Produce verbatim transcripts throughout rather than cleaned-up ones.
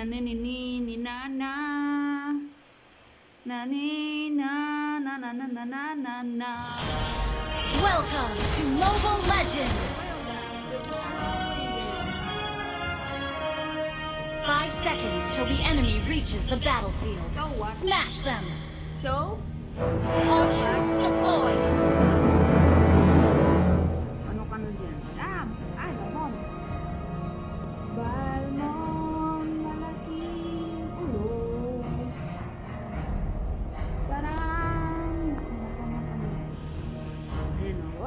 ni ni ni ni na na na ni na na na na na na na na. Welcome to Mobile Legends! Five seconds till the enemy reaches the battlefield. So what? Smash them! So, All troops deployed! ano ka na dyan? Ah, ah, Balmon. Balmon, malaking ulo. Tarang! Ayan o.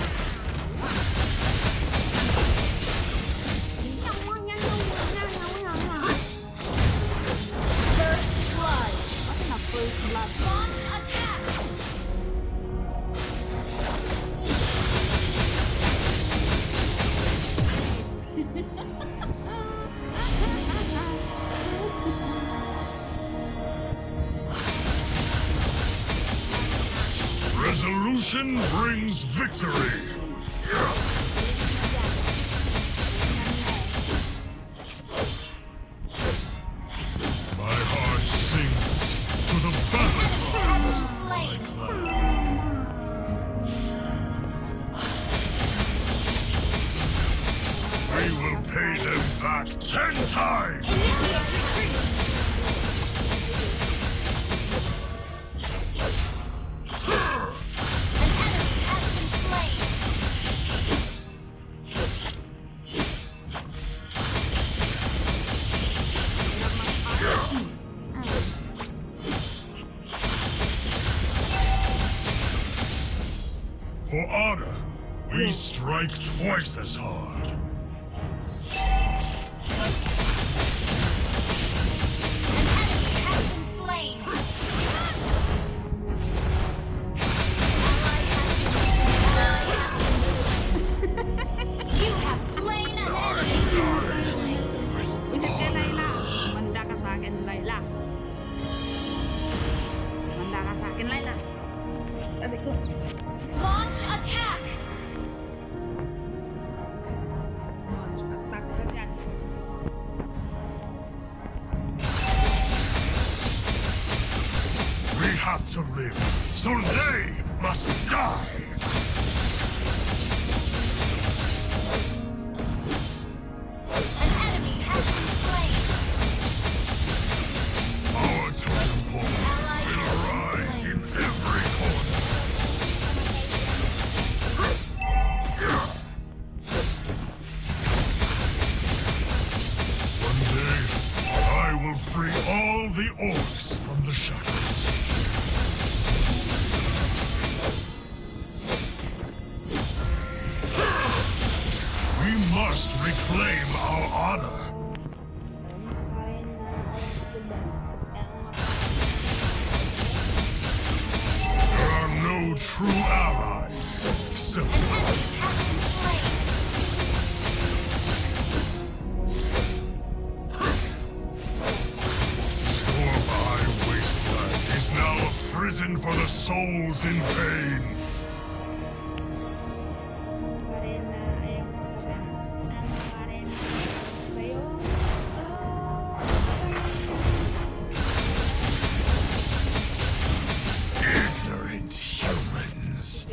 First blood! Bakit na first blood? Launch attack! Resolution brings victory! My heart sings to the battle! Has been slain! We will pay them back ten times! Initiate retreat! An enemy has been slain! For honor, we strike twice as hard. An enemy has been slain! You have slain an enemy! Visit kay Layla. Manda ka sa akin, Layla. Manda ka sa akin, Layla. Sabi ko. Launch attack! Attack ka dyan. We have to live, so they must die! An enemy has been slain! Our totem pole Ally will has been rise slain. in every corner! One day, I will free all the orcs from the shadows. We must reclaim our honor. There are no true allies except An enemy us. has been slain! Storm-Eye Wasteland is now a prison for the souls in pain. Ignorant humans.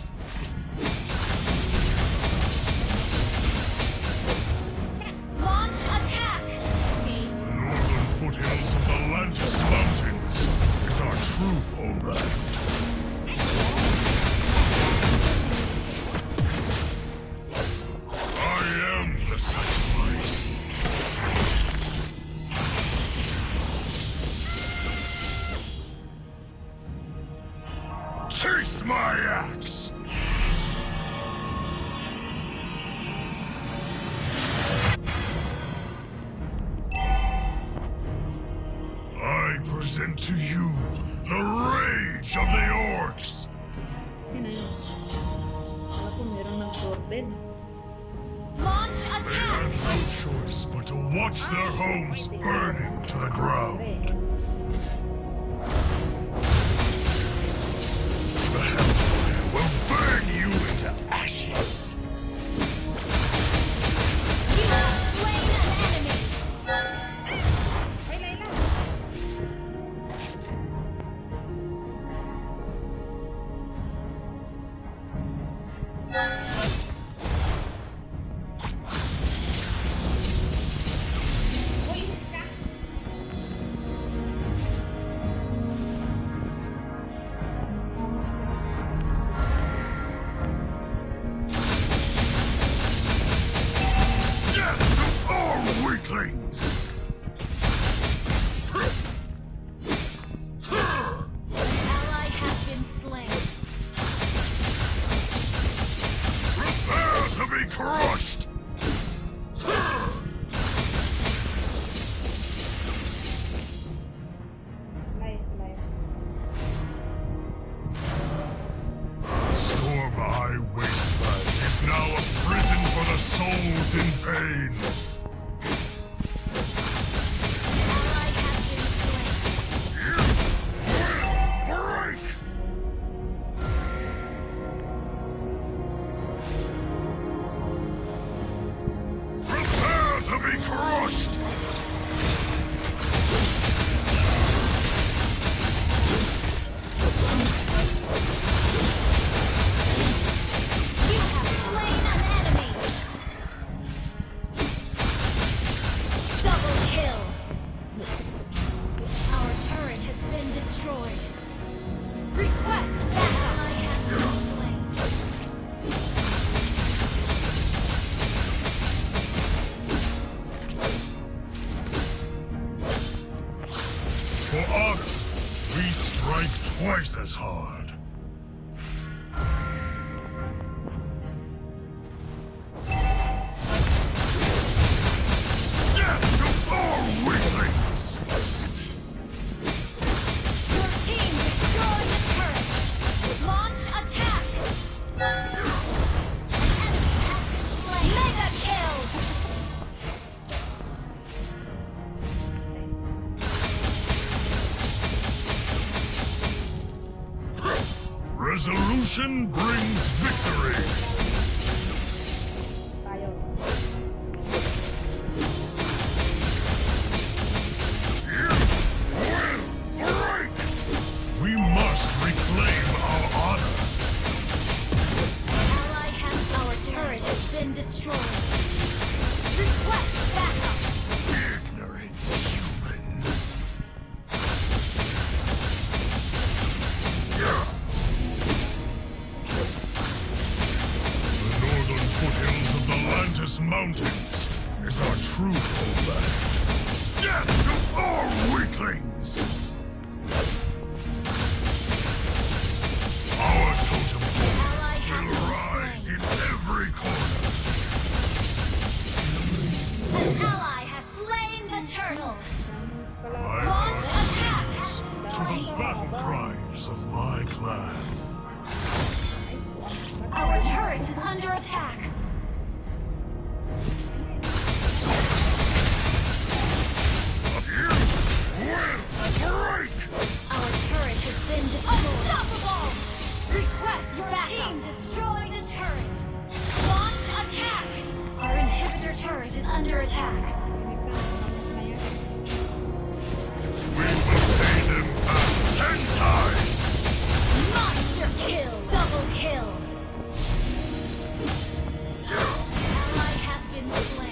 Launch attack! The northern foothills of the Lantis Mountains is our true homeland. I am the sacrifice. Taste my axe! I present to you the rage of the orcs! Sino yun? Wala ko meron ng doorbell. Launch They attack! had no choice but to watch their homes burning to the ground. The Hellfire will burn you into ashes! You have slain an enemy! crushed! Life, life. Storm-Eye Wasteland is now a prison for the souls in pain. Ally has been slain. Break! Prepare to be crushed! You have slain an enemy. Double kill. Our turret has been destroyed. Request backup. Ally has been slain. For honor, we strike twice as hard. Death to all weaklings! Your team destroyed the turret. Launch attack. An enemy has been slain. Mega kill. Resolution brings victory! Tayo. Break! We must reclaim our honor. Ally has our turret has been destroyed. Request backup. Ignorant humans. The northern foothills of the Lantis Mountains is our true homeland. Death to all weaklings! Our totem pole Ally has will been rise slain. in every corner. An ally has slain the turtle. I Launch attack. to the battle cries of my clan. Our turret is under attack. Break! Our turret has been destroyed. Unstoppable! Request Your backup. Team destroyed a turret. Launch attack. Our inhibitor turret is under attack. We will pay them back ten times! Monster kill. Double kill. Ally has been slain.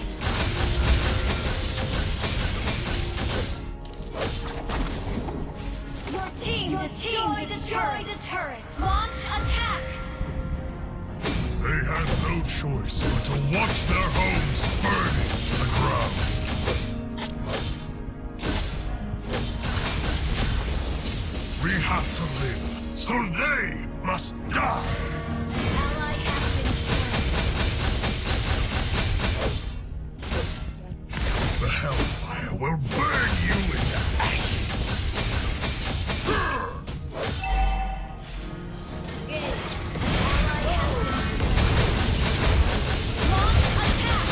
Your team Your destroyed, team destroyed a turret. Launch attack. They had no choice but to watch their homes burning to the ground. We have to live, so they must die! Ally has been slain. The Hellfire will burn you into ashes! Ally has been slain. Launch attack.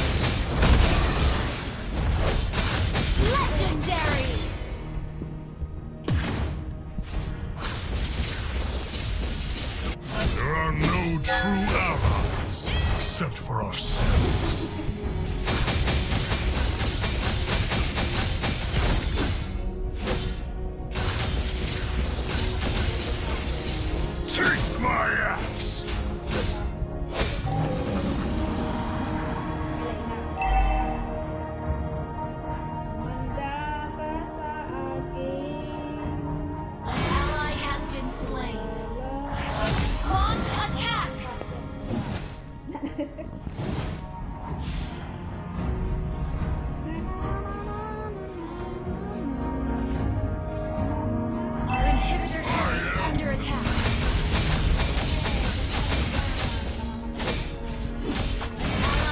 Legendary. There are no true allies except for ourselves. Taste my axe! Manda ka sa akin. An ally has been slain. Launch attack. Our inhibitor turret is under attack.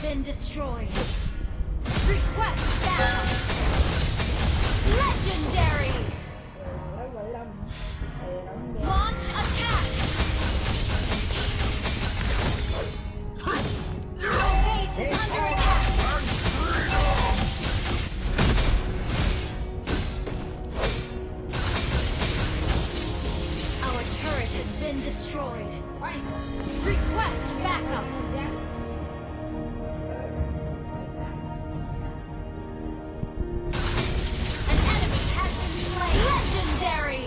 been destroyed. Request backup. Legendary. Launch attack. Our base is under attack. Our turret has been destroyed. Request backup. An enemy has been slain. Legendary.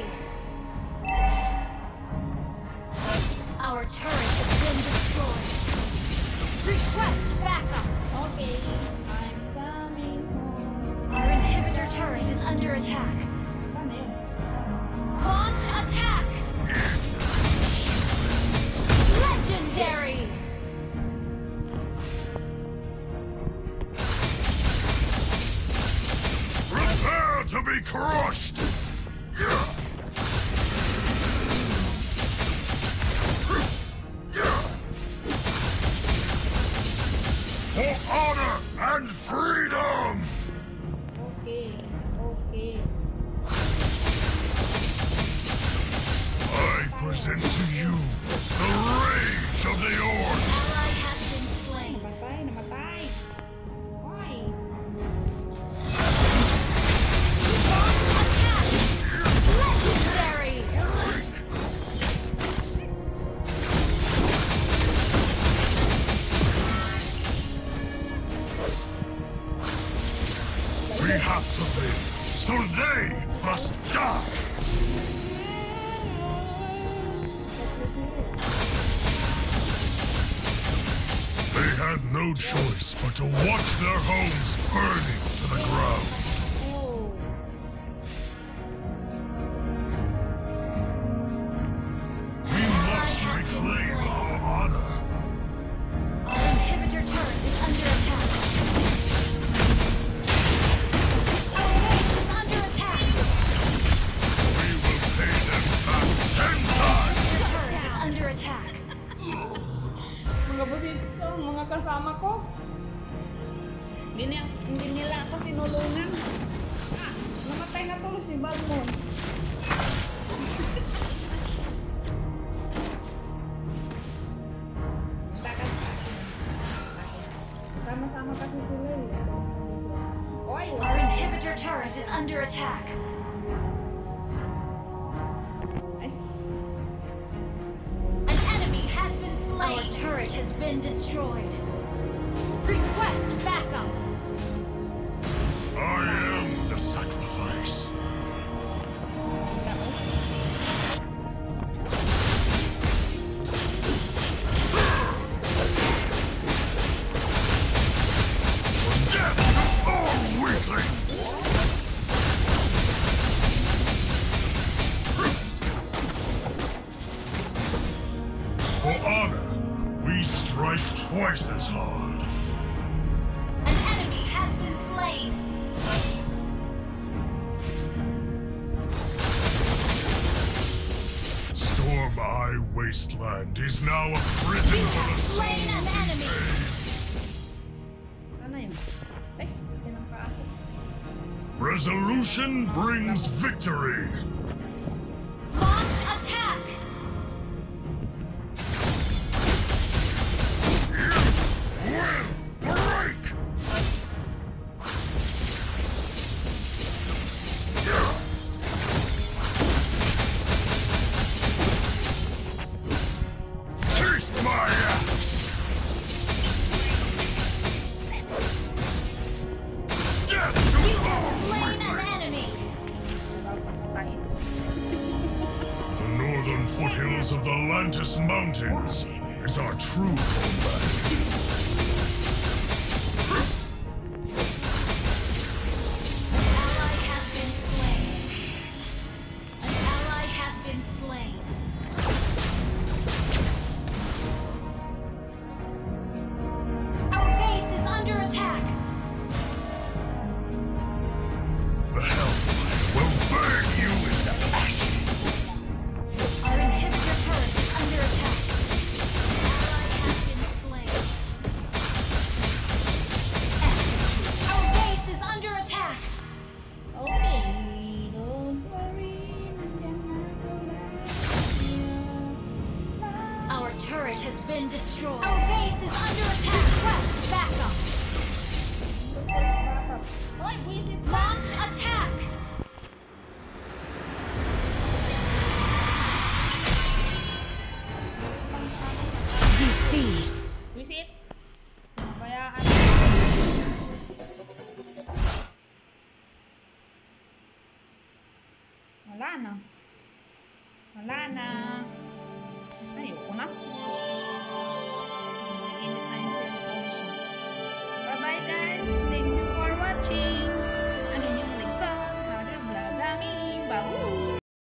Our turret has been destroyed. Request backup. Okay. I'm coming home. Our inhibitor turret is under attack. Saan yun? Launch attack. Legendary. Prepare to be crushed! For honor and freedom! Okay. Okay. I present to you the rage of the Orc! Ally has been slain. Namatay, namatay. Oy. Attack. Legendary. We have to live, so they must die! They had no choice but to watch their homes burning to the ground. Oh. We must reclaim our honor. Our inhibitor turret is under attack. Our base is under attack. We will pay them back ten times! Our turret is under attack. Mga busito, mga kasama ko. Hindi, niya, hindi nila ako tinulungan. Ah, namatay na tuloy si Balmon. Takas sa akin. Sama-sama kasi sila eh. Oy, Our inhibitor turret is under attack. ay, An enemy has been slain. Our turret has been destroyed. Request backup. I am the sacrifice. Death to all weaklings! For honor, we strike twice as hard. An enemy has been slain. Storm Eye Wasteland is now a prison You for have the slain an souls in enemy. pain. sana yun? Ay, tinangka ako. Resolution brings victory. Launch attack. Will break. Taste my axe. Death to You have all slain an weaklings. enemy. Tayo. The northern foothills of the Lantis Mountains is our true homeland. Ally has been slain. An ally has been slain. Our base is under attack. The Hellfire will burn you into ashes. Our inhibitor turret is under attack. Ally has been slain. turret has been destroyed. Our base is under attack. Request backup. Hoy, buisit ka! Launch attack. Defeat. Buisit! Pinabayaan. Wala na. Wala na. Ayoko na.